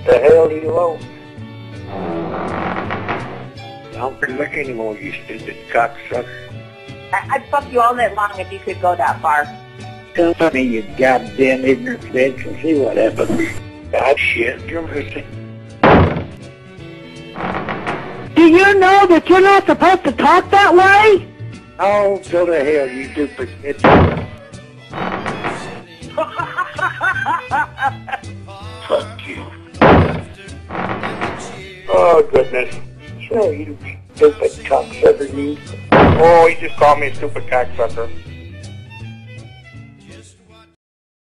The hell do you want? Don't look anymore, you stupid cocksucker. I'd fuck you all night long if you could go that far. Come on, you goddamn ignorant bitch, and see what happens. God shit, you're missing. Do you know that you're not supposed to talk that way? Oh, go to hell, you stupid bitch. Fuck you. Oh, goodness. So you stupid cocksucker, you. Oh, he just called me a stupid cocksucker.